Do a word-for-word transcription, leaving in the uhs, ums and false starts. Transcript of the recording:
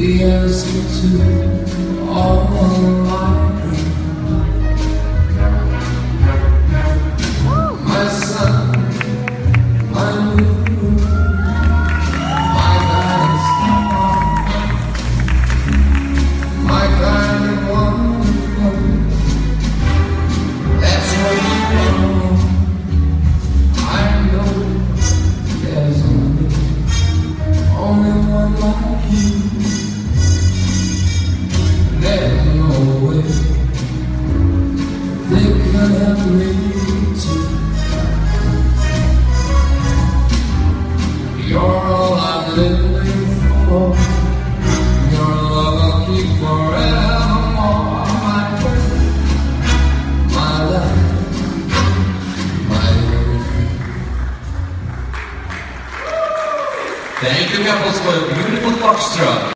the answer to all my dreams. My sun, my moon, my guiding star, my kind of wonderful. That's what you know. I know there's only, only one like you. There's no way they could have me too. You're all I'm living for. Your love I'll keep forevermore. My birth, my life, my everything. Thank you couples for a beautiful foxtrot.